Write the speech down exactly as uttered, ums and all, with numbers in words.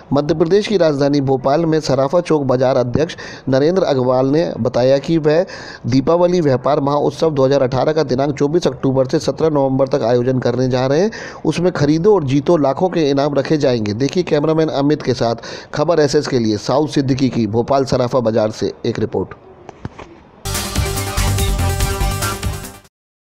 मध्य प्रदेश की राजधानी भोपाल में सराफा चौक बाजार अध्यक्ष नरेंद्र अग्रवाल ने बताया कि वह दीपावली व्यापार महोत्सव दो हज़ार अठारह का दिनांक चौबीस अक्टूबर से सत्रह नवंबर तक आयोजन करने जा रहे हैं। उसमें खरीदो और जीतो लाखों के इनाम रखे जाएंगे। देखिए कैमरामैन अमित के साथ खबर एसएस के लिए साउथ सिद्दीकी की भोपाल सराफा बाजार से एक रिपोर्ट।